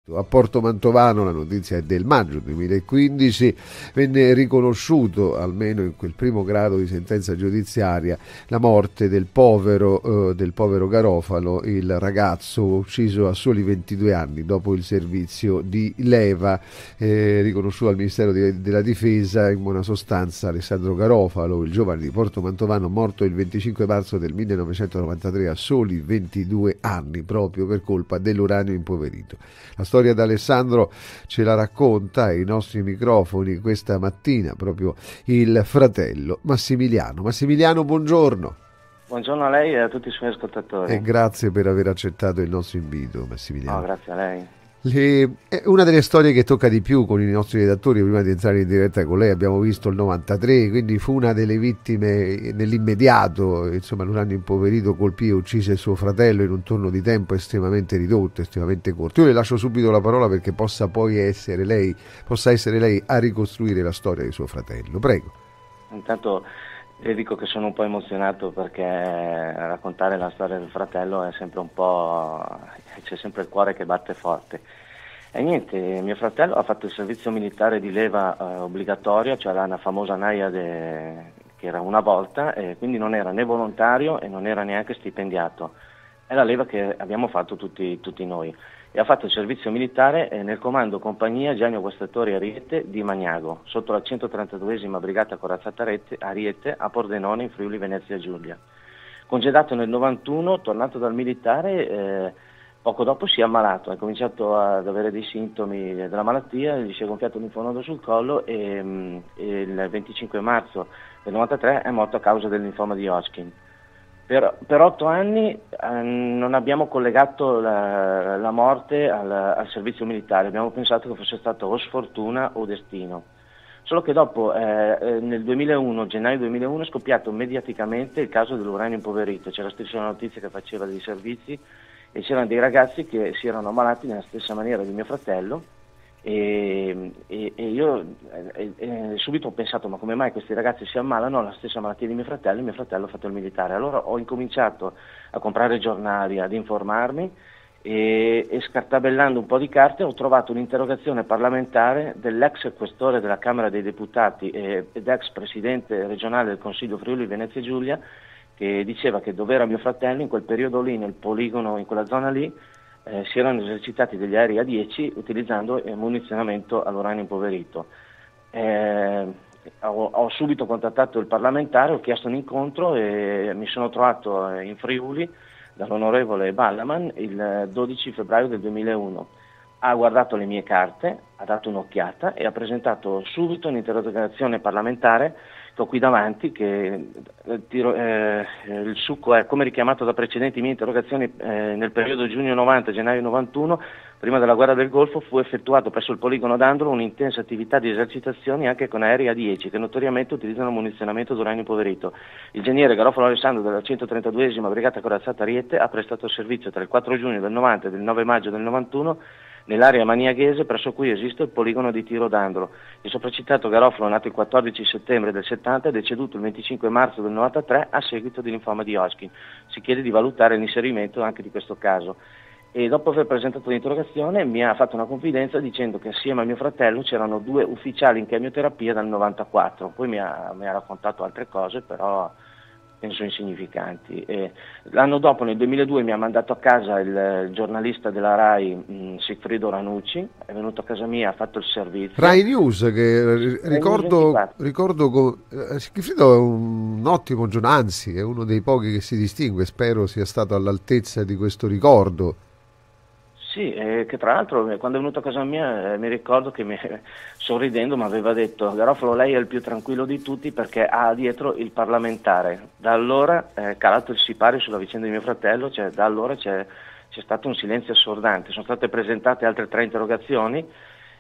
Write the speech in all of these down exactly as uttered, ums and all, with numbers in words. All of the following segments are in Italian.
A Porto Mantovano, la notizia è del maggio duemilaquindici, venne riconosciuto, almeno in quel primo grado di sentenza giudiziaria, la morte del povero, eh, del povero Garofalo, il ragazzo ucciso a soli ventidue anni dopo il servizio di leva, eh, riconosciuto dal Ministero di, della Difesa. In buona sostanza, Alessandro Garofalo, il giovane di Porto Mantovano, morto il venticinque marzo del millenovecentonovantatré a soli ventidue anni, proprio per colpa dell'uranio impoverito. La storia di Alessandro ce la racconta ai nostri microfoni questa mattina proprio il fratello Massimiliano. Massimiliano, buongiorno. Buongiorno a lei e a tutti i suoi ascoltatori. E grazie per aver accettato il nostro invito, Massimiliano. No, grazie a lei. Le, è una delle storie che tocca di più con i nostri redattori. Prima di entrare in diretta con lei abbiamo visto il novantatré, quindi fu una delle vittime nell'immediato. Insomma, l'uranio impoverito colpì e uccise suo fratello in un turno di tempo estremamente ridotto, estremamente corto. Io le lascio subito la parola perché possa poi essere lei, possa essere lei a ricostruire la storia di suo fratello. Prego. Intanto le dico che sono un po' emozionato perché raccontare la storia del fratello è sempre un po', c'è sempre il cuore che batte forte. E niente, mio fratello ha fatto il servizio militare di leva eh, obbligatorio, cioè la famosa Naiade che era una volta, e quindi non era né volontario e non era neanche stipendiato. È la leva che abbiamo fatto tutti, tutti noi. E ha fatto il servizio militare eh, nel comando compagnia Genio Guastatori Ariete di Magnago, sotto la centotrentaduesima Brigata Corazzata Ariete a Pordenone in Friuli Venezia Giulia. Congedato nel novantuno, tornato dal militare, eh, poco dopo si è ammalato, ha cominciato ad avere dei sintomi della malattia, gli si è gonfiato l'infonodo sul collo e, mh, e il venticinque marzo del novantatré è morto a causa del linfoma di Hodgkin. Per, per otto anni eh, non abbiamo collegato la, la morte al, al servizio militare, abbiamo pensato che fosse stato o sfortuna o destino. Solo che dopo, eh, nel duemilauno, gennaio duemilauno, è scoppiato mediaticamente il caso dell'uranio impoverito. C'era stessa una notizia che faceva dei servizi e c'erano dei ragazzi che si erano ammalati nella stessa maniera di mio fratello. E, e, e io e, e subito ho pensato, ma come mai questi ragazzi si ammalano alla stessa malattia di mio fratello? E mio fratello ha fatto il militare. Allora ho incominciato a comprare giornali, ad informarmi e, e scartabellando un po' di carte ho trovato un'interrogazione parlamentare dell'ex questore della Camera dei Deputati ed ex presidente regionale del Consiglio Friuli Venezia Giulia, che diceva che dove era mio fratello in quel periodo lì, nel poligono, in quella zona lì, Eh, si erano esercitati degli aerei A dieci utilizzando eh, munizionamento all'uranio impoverito. Eh, ho, ho subito contattato il parlamentare, ho chiesto un incontro e mi sono trovato in Friuli dall'onorevole Ballaman il dodici febbraio del duemilauno. Ha guardato le mie carte, ha dato un'occhiata e ha presentato subito un'interrogazione parlamentare che ho qui davanti, che eh, tiro, eh, il succo è come richiamato da precedenti mie interrogazioni eh, nel periodo giugno novanta, gennaio novantuno, prima della guerra del Golfo, fu effettuato presso il poligono d'Andolo un'intensa attività di esercitazioni anche con aerei A dieci che notoriamente utilizzano munizionamento d'uranio impoverito. Il geniere Garofalo Alessandro della centotrentaduesima Brigata Corazzata Ariete ha prestato servizio tra il quattro giugno del novanta e il nove maggio del novantuno nell'area maniaghese presso cui esiste il poligono di Tiro d'Andolo. Il sopracitato Garofalo, nato il quattordici settembre del settanta, è deceduto il venticinque marzo del novantatré a seguito di linfoma di Hodgkin. Si chiede di valutare l'inserimento anche di questo caso. E dopo aver presentato l'interrogazione mi ha fatto una confidenza dicendo che assieme a mio fratello c'erano due ufficiali in chemioterapia dal novantaquattro. Poi mi ha, mi ha raccontato altre cose, però penso insignificanti. E l'anno dopo, nel duemiladue, mi ha mandato a casa il, il giornalista della RAI, mh, Sigfrido Ranucci, è venuto a casa mia, ha fatto il servizio. RAI News, che ricordo, ricordo eh, Sigfrido è un ottimo giornalista, anzi è uno dei pochi che si distingue, spero sia stato all'altezza di questo ricordo. Sì, eh, che tra l'altro quando è venuto a casa mia eh, mi ricordo che mi, sorridendo mi aveva detto: Garofalo, lei è il più tranquillo di tutti perché ha dietro il parlamentare. Da allora è eh, calato il sipario sulla vicenda di mio fratello, cioè, da allora c'è, c'è stato un silenzio assordante. Sono state presentate altre tre interrogazioni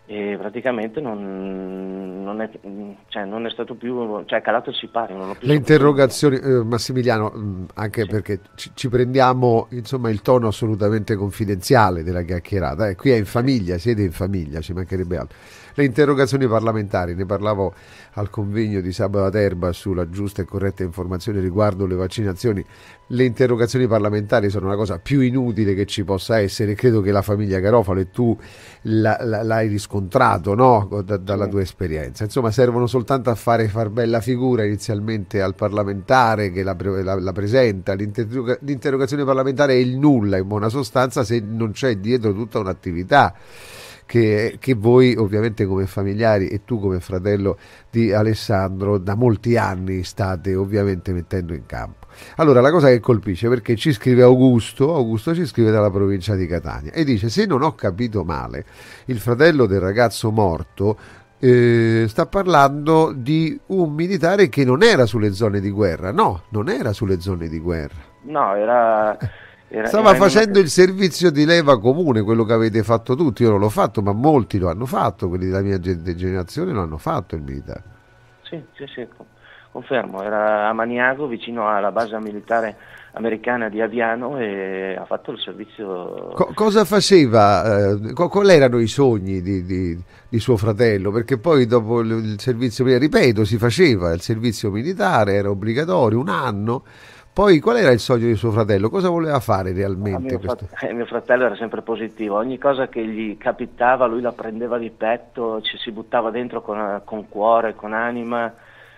e praticamente non, non, è, cioè, non è stato più, cioè è calato il sipario. Non ho più Le saputo nulla. interrogazioni, eh, Massimiliano, mh, anche Sì. perché ci, ci prendiamo insomma il tono assolutamente confidenziale della chiacchierata, eh, qui è in Sì. famiglia, siete in famiglia, ci mancherebbe altro. Le interrogazioni parlamentari, ne parlavo al convegno di sabato a Terba sulla giusta e corretta informazione riguardo le vaccinazioni. Le interrogazioni parlamentari sono una cosa più inutile che ci possa essere, credo che la famiglia Garofalo e tu la- la- l'hai riscontrato, no? Da- dalla Sì. tua esperienza. Insomma, servono soltanto a fare far bella figura inizialmente al parlamentare che la, pre- la- la presenta. L'interroga- l'interrogazione parlamentare è il nulla in buona sostanza se non c'è dietro tutta un'attività. Che, che voi ovviamente come familiari e tu come fratello di Alessandro da molti anni state ovviamente mettendo in campo. Allora, la cosa che colpisce, perché ci scrive Augusto, Augusto ci scrive dalla provincia di Catania e dice: se non ho capito male, il fratello del ragazzo morto eh, sta parlando di un militare che non era sulle zone di guerra. No, non era sulle zone di guerra. No, era, era, Stava era in una... facendo il servizio di leva comune, quello che avete fatto tutti. Io non l'ho fatto, ma molti lo hanno fatto, quelli della mia gen- generazione lo hanno fatto il militare. Sì, sì, sì, co- confermo, era a Maniago, vicino alla base militare americana di Aviano, e ha fatto il servizio. Co- cosa faceva? Eh, co- quali erano i sogni di, di- di suo fratello? Perché poi dopo il, il servizio militare, ripeto, si faceva il servizio militare, era obbligatorio, un anno. Poi qual era il sogno di suo fratello? Cosa voleva fare Ah, realmente? Mio, frat- Questo? eh, mio fratello era sempre positivo, ogni cosa che gli capitava lui la prendeva di petto, ci si buttava dentro con, con cuore, con anima,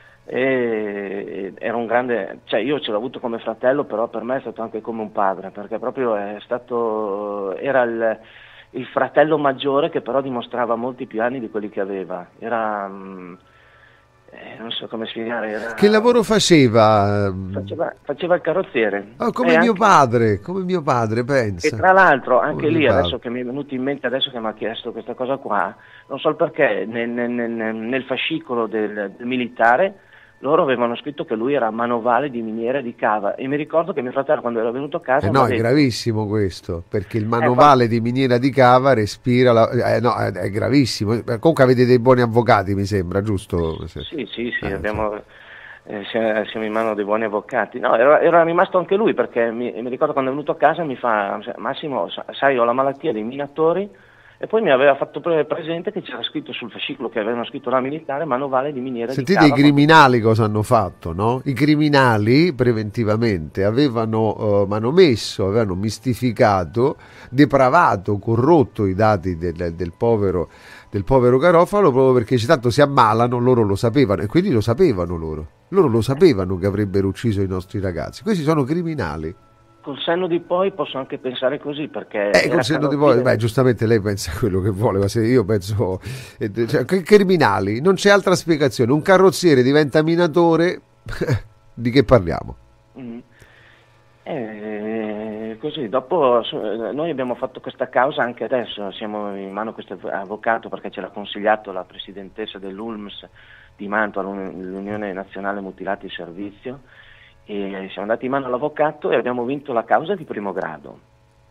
e era un grande, cioè io ce l'ho avuto come fratello, però per me è stato anche come un padre, perché proprio è stato, era il, il fratello maggiore che però dimostrava molti più anni di quelli che aveva, era, mm, eh, non so come spiegare, Che era, lavoro faceva? faceva, faceva il carrozziere. Oh, e come mio anche padre, come mio padre, E pensa. tra l'altro Come anche mio lì, padre. adesso che mi è venuto in mente, adesso che mi ha chiesto questa cosa qua, non so il perché, nel, nel- nel- nel fascicolo del, del militare loro avevano scritto che lui era manovale di miniera di cava, e mi ricordo che mio fratello quando era venuto a Eh casa mi ha no, è detto, gravissimo questo, perché il eh, quando- manovale di miniera di cava respira la... eh, no, è, è gravissimo. Eh, Comunque avete dei buoni avvocati, mi sembra, giusto? Se- sì, sì, sì, eh, cioè. abbiamo, eh, siamo siamo in mano dei buoni avvocati. No, era, era rimasto anche lui, perché mi, mi ricordo quando è venuto a casa mi fa, Massimo, sa- sai, ho la malattia dei minatori, e poi mi aveva fatto pre- presente che c'era scritto sul fascicolo che avevano scritto la militare, manovale di miniera di Sentite i cava. criminali cosa hanno fatto, no? I criminali preventivamente avevano eh, manomesso, avevano mistificato, depravato, corrotto i dati del, del povero, del povero Garofalo proprio perché se tanto si ammalano, loro lo sapevano e quindi lo sapevano loro. Loro lo sapevano che avrebbero ucciso i nostri ragazzi. Questi sono criminali. Col senno di poi posso anche pensare così, perché Eh, col era senno di poi, beh, carrozziere. giustamente lei pensa quello che vuole, ma se io penso, eh, cioè, che criminali, non c'è altra spiegazione. Un carrozziere diventa minatore, di che parliamo? Mm. Eh, così, dopo so- eh, noi abbiamo fatto questa causa anche adesso, siamo in mano a questo avvocato perché ce l'ha consigliato la presidentessa dell'U L M S di Mantova, l'Uni- l'Unione Nazionale Mutilati in Servizio, e siamo andati in mano all'avvocato e abbiamo vinto la causa di primo grado.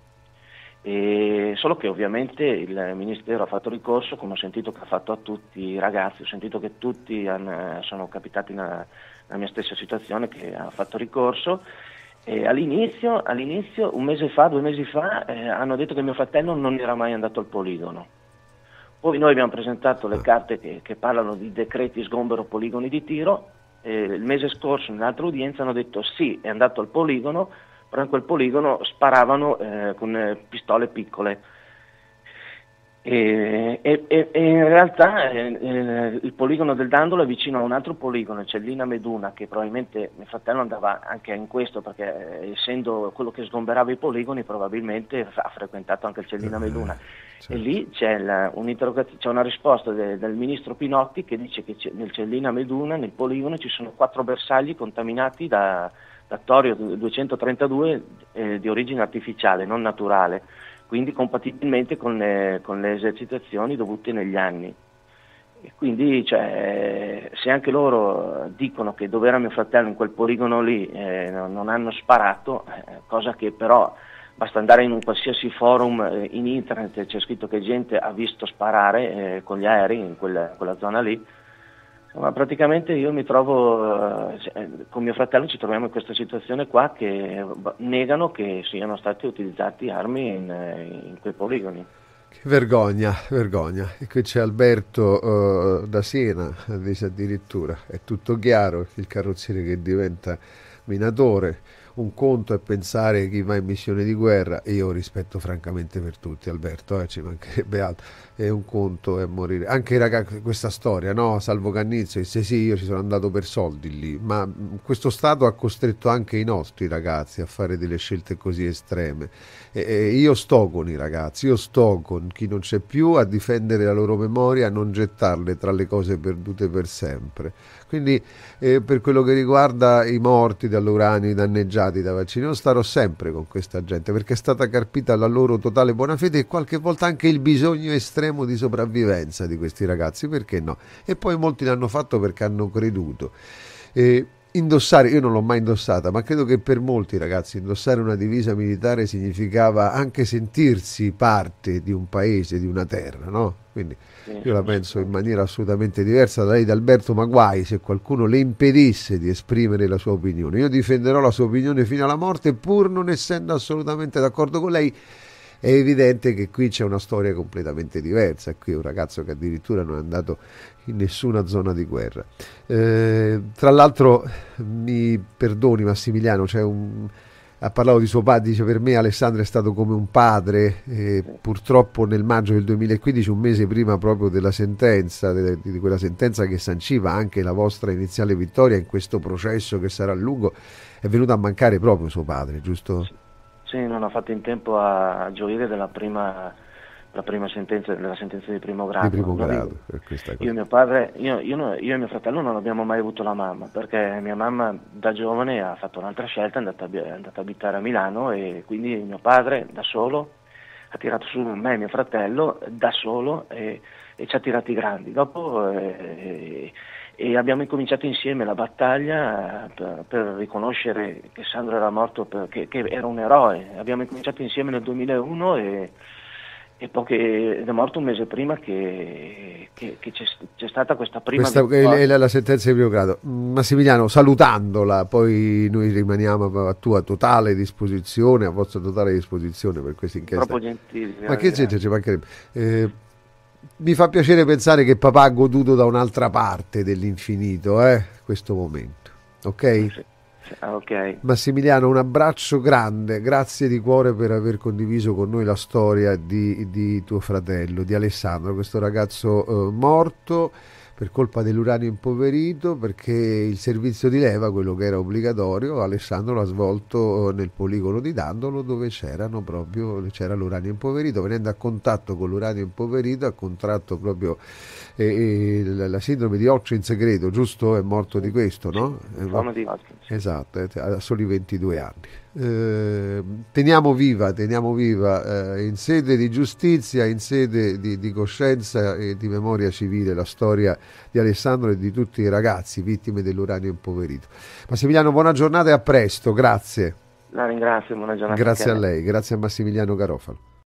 E solo che ovviamente il Ministero ha fatto ricorso, come ho sentito che ha fatto a tutti i ragazzi, ho sentito che tutti hanno- sono capitati nella, nella mia stessa situazione, che ha fatto ricorso, e all'inizio, all'inizio, un mese fa, due mesi fa, eh, hanno detto che mio fratello non era mai andato al poligono. Poi noi abbiamo presentato le carte che, che parlano di decreti sgombero poligoni di tiro, e il mese scorso in un'altra udienza hanno detto sì, è andato al poligono, però in quel poligono sparavano eh, con eh, pistole piccole. E, e- e- e in realtà eh, eh, il poligono del Dandolo è vicino a un altro poligono, Cellina Meduna, che probabilmente mio fratello andava anche in questo, perché eh, essendo quello che sgomberava i poligoni probabilmente ha frequentato anche il Cellina Meduna. Certo. E lì c'è, la, un'interrogaz- c'è una risposta de- del ministro Pinotti che dice che c'è- nel Cellina Meduna, nel poligono, ci sono quattro bersagli contaminati da, da torio duecentotrentadue eh, di origine artificiale, non naturale, quindi compatibilmente con le, con le esercitazioni dovute negli anni. E quindi cioè, se anche loro dicono che dove era mio fratello in quel poligono lì eh, non, non hanno sparato, eh, cosa che però basta andare in un qualsiasi forum eh, in internet, c'è scritto che gente ha visto sparare eh, con gli aerei in quella, quella zona lì. Ma praticamente io mi trovo, eh, con mio fratello ci troviamo in questa situazione qua che negano che siano stati utilizzati armi in, in quei poligoni. Che vergogna, vergogna. E qui c'è Alberto uh, da Siena, dice addirittura, è tutto chiaro, il carrozziere che diventa minatore. Un conto è pensare chi va in missione di guerra, e io ho rispetto francamente per tutti, Alberto, eh, ci mancherebbe altro, e un conto è morire. Anche i ragazzi, questa storia, no? Salvo Cannizzo disse sì, io ci sono andato per soldi lì, ma questo Stato ha costretto anche i nostri ragazzi a fare delle scelte così estreme. E, e io sto con i ragazzi, io sto con chi non c'è più a difendere la loro memoria, a non gettarle tra le cose perdute per sempre. Quindi eh, per quello che riguarda i morti dall'uranio, i danneggiati da vaccini, io starò sempre con questa gente perché è stata carpita la loro totale buona fede e qualche volta anche il bisogno estremo di sopravvivenza di questi ragazzi, perché no? E poi molti l'hanno fatto perché hanno creduto. Eh, Indossare, io non l'ho mai indossata, ma credo che per molti ragazzi indossare una divisa militare significava anche sentirsi parte di un paese, di una terra, no? Quindi io la penso in maniera assolutamente diversa da lei, da Alberto, ma guai se qualcuno le impedisse di esprimere la sua opinione. Io difenderò la sua opinione fino alla morte, pur non essendo assolutamente d'accordo con lei. È evidente che qui c'è una storia completamente diversa. Qui è un ragazzo che addirittura non è andato in nessuna zona di guerra. Eh, tra l'altro, mi perdoni Massimiliano, c'è un... ha parlato di suo padre, dice per me Alessandro è stato come un padre, eh, purtroppo nel maggio del duemilaquindici, un mese prima proprio della sentenza, de, di quella sentenza che sanciva anche la vostra iniziale vittoria in questo processo che sarà lungo, è venuto a mancare proprio suo padre, giusto? Sì, sì, non ho fatto in tempo a gioire della prima, la prima sentenza, della sentenza di primo grado. Di primo no? grado, Io, per questa cosa. io, mio padre, io, io, io e mio fratello non abbiamo mai avuto la mamma, perché mia mamma da giovane ha fatto un'altra scelta, è andata, è andata a abitare a Milano e quindi mio padre da solo ha tirato su me e mio fratello da solo e, e ci ha tirati grandi. Dopo eh, e abbiamo incominciato insieme la battaglia per, per riconoscere che Sandro era morto, perché, che era un eroe. Abbiamo incominciato insieme nel duemilauno e, e poi che, ed è morto un mese prima che, che, che c'è, c'è stata questa prima questa è la, la sentenza di primo grado. Massimiliano, salutandola, poi noi rimaniamo a tua totale disposizione, a vostra totale disposizione per questa inchiesta. Troppo gentili. Ma che c'è, ci mancherebbe. Eh, mi fa piacere pensare che papà ha goduto da un'altra parte dell'infinito, eh, questo momento, ok? Sì, sì, ok. Massimiliano, un abbraccio grande, grazie di cuore per aver condiviso con noi la storia di, di tuo fratello, di Alessandro, questo ragazzo eh, morto per colpa dell'uranio impoverito, perché il servizio di leva, quello che era obbligatorio, Alessandro l'ha svolto nel poligono di Dandolo, dove c'erano proprio, c'era l'uranio impoverito. Venendo a contatto con l'uranio impoverito ha contratto proprio eh, la, la sindrome di Hodgkin, credo, giusto? È morto di questo, no? Forma di Hodgkin. Esatto, ha soli ventidue anni. Eh, teniamo viva, teniamo viva eh, in sede di giustizia, in sede di, di coscienza e di memoria civile la storia di Alessandro e di tutti i ragazzi vittime dell'uranio impoverito. Massimiliano, buona giornata e a presto, grazie. La ringrazio, buona giornata. Grazie a lei, grazie a Massimiliano Garofalo.